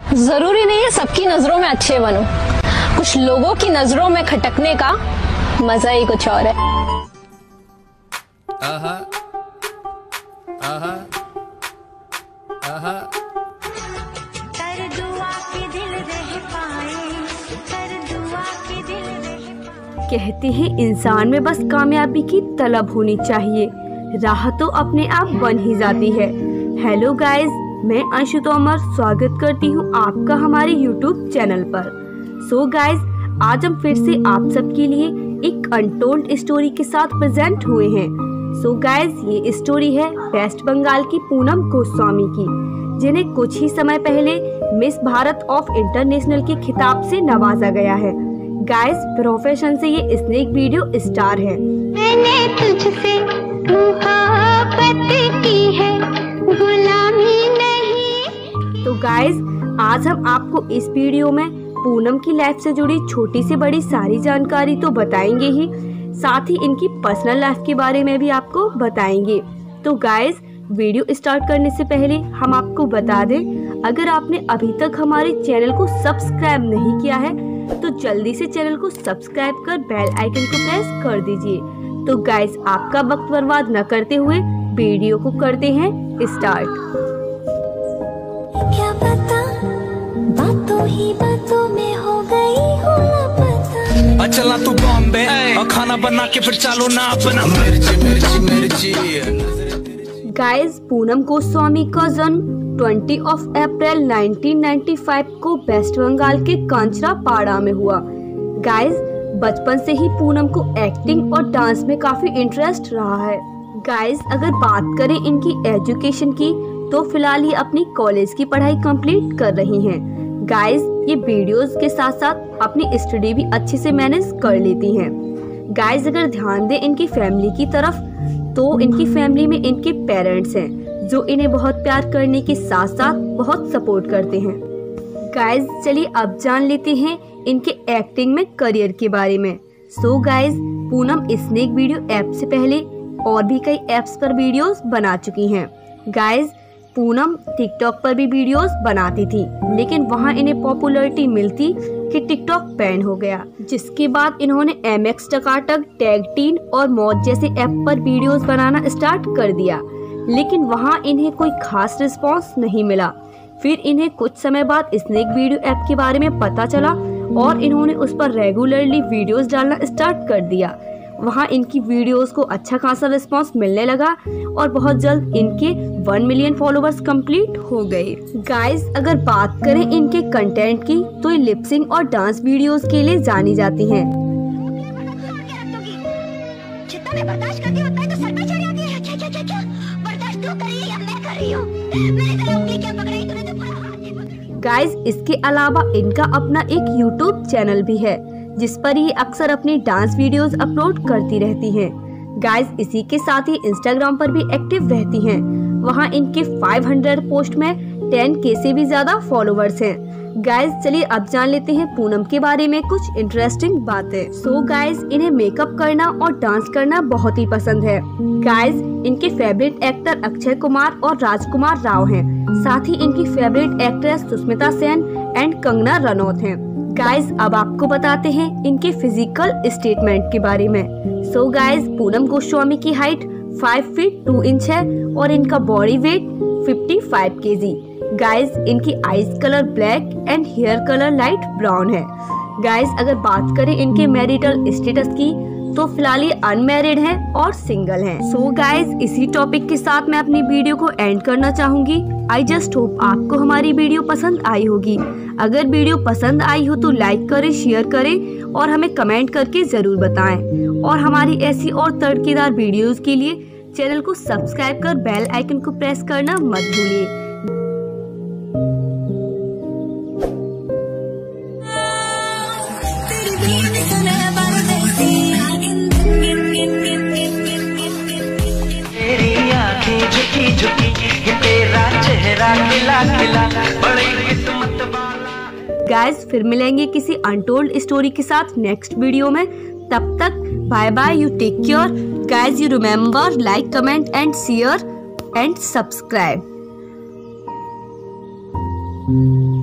जरूरी नहीं है सबकी नजरों में अच्छे बनूं, कुछ लोगों की नजरों में खटकने का मजा ही कुछ और है। कहते हैं इंसान में बस कामयाबी की तलब होनी चाहिए, राह तो अपने आप बन ही जाती है। हेलो गाइस, मैं अंशु तोमर स्वागत करती हूँ आपका हमारे यूट्यूब चैनल पर। सो गाइस, आज हम फिर से आप सबके लिए एक अनटोल्ड स्टोरी के साथ प्रेजेंट हुए हैं। सो गाइस, ये स्टोरी है वेस्ट बंगाल की पूनम गोस्वामी की, जिन्हें कुछ ही समय पहले मिस भारत ऑफ इंटरनेशनल के खिताब से नवाजा गया है। गाइस, प्रोफेशन से ये स्नेक वीडियो स्टार है। मैंने तुझसे मोहब्बत की है, गुलामी नहीं। तो गाइस, आज हम आपको इस वीडियो में पूनम की लाइफ से जुड़ी छोटी से बड़ी सारी जानकारी तो बताएंगे ही, साथ ही इनकी पर्सनल लाइफ के बारे में भी आपको बताएंगे। तो गाइस, वीडियो स्टार्ट करने से पहले हम आपको बता दें, अगर आपने अभी तक हमारे चैनल को सब्सक्राइब नहीं किया है तो जल्दी से चैनल को सब्सक्राइब कर बेल आइकन को प्रेस कर दीजिए। तो गाइस, आपका वक्त बर्बाद न करते हुए वीडियो को करते हैं स्टार्ट। क्या पता बातों ही बातों में हो गई हो लापता। चला तू बॉम्बे और खाना बना के फिर चालो ना अपना मिर्ची मिर्ची मिर्ची। गाइस, पूनम गोस्वामी का जन्म 20 अप्रैल 1995 को वेस्ट बंगाल के कांचरापाड़ा में हुआ। गाइस, बचपन से ही पूनम को एक्टिंग और डांस में काफी इंटरेस्ट रहा है। गाइस, अगर बात करें इनकी एजुकेशन की तो फिलहाल ये अपनी कॉलेज की पढ़ाई कंप्लीट कर रही हैं। गाइस, ये वीडियोस के साथ साथ अपनी स्टडी भी अच्छे से मैनेज कर लेती हैं। गाइस, अगर ध्यान दें इनकी फैमिली की तरफ तो इनकी फैमिली में इनके पेरेंट्स हैं जो इन्हें बहुत प्यार करने के साथ साथ बहुत सपोर्ट करते हैं। गाइस, चलिए अब जान लेते हैं इनके एक्टिंग में करियर के बारे में। So guys, Poonam snake video app से पहले और भी कई ऐप्स पर वीडियोस बना चुकी हैं। गाइस, पूनम टिकटॉक पर भी वीडियोस बनाती थी, लेकिन वहां इन्हें पॉपुलैरिटी मिलती कि टिकटॉक बैन हो गया, जिसके बाद इन्होंने MX टकाटक, टैग टीन और मौज जैसे ऐप पर वीडियोस बनाना स्टार्ट कर दिया, लेकिन वहां इन्हें कोई खास रिस्पांस नहीं मिला। फिर इन्हें कुछ समय बाद स्नेक वीडियो ऐप के बारे में पता चला और इन्होंने उस पर रेगुलरली वीडियोस डालना स्टार्ट कर दिया। वहां इनकी वीडियोस को अच्छा खासा रिस्पांस मिलने लगा और बहुत जल्द इनके 1 मिलियन फॉलोवर्स कंप्लीट हो गए। गाइस, अगर बात करें इनके कंटेंट की तो ये लिपसिंग और डांस वीडियोस के लिए जानी जाती हैं। जितना मैं बर्दाश्त करती हूं, उतना तो सर पे चढ़ जाती है। क्या बर्दाश्त तू कर रही है या मैं कर रही हूं? मैंने तेरी उंगली क्या पकड़ी, तूने तो पूरा हाथ ही पकड़ा। गाइस, इसके अलावा इनका अपना एक यूट्यूब चैनल भी है जिस पर ये अक्सर अपनी डांस वीडियोस अपलोड करती रहती हैं। गाइस, इसी के साथ ही इंस्टाग्राम पर भी एक्टिव रहती हैं। वहां इनके 500 पोस्ट में 10K से भी ज्यादा फॉलोवर्स हैं। गाइस, चलिए अब जान लेते हैं पूनम के बारे में कुछ इंटरेस्टिंग बातें। सो गाइस, इन्हें मेकअप करना और डांस करना बहुत ही पसंद है। गाइस, इनके फेवरेट एक्टर अक्षय कुमार और राजकुमार राव हैं। साथ ही इनकी favourite actress Sushmita Sen and Kangana Ranaut हैं। गाइस, अब आपको बताते हैं इनके फिजिकल स्टेटमेंट के बारे में। सो गाइस, पूनम गोस्वामी की हाइट 5 फीट 2 इंच है और इनका बॉडी वेट 55 kg। गाइस, इनकी eyes colour black and hair colour light brown है। गाइस, अगर बात करें इनके मैरिटल स्टेटस की तो फिलहाल ये अनमैरिड हैं और सिंगल हैं। सो गाइस, इसी टॉपिक के साथ मैं अपनी वीडियो को एंड करना चाहूंगी। आई जस्ट होप आपको हमारी वीडियो पसंद आई होगी। अगर वीडियो पसंद आई हो तो लाइक करें, शेयर करें और हमें कमेंट करके जरूर बताएं। और हमारी ऐसी और तड़केदार वीडियोस के लिए चैनल को सब्सक्राइब कर बेल आइकन को प्रेस करना मत भूलिए। झुकी झुकी तेरा चेहरा खिला खिला बड़ी किस्मत वाला। गाइस, फिर मिलेंगे किसी अनटोल्ड स्टोरी के साथ नेक्स्ट वीडियो में। तब तक bye bye, you take care. Guys, you remember like, comment and share and subscribe.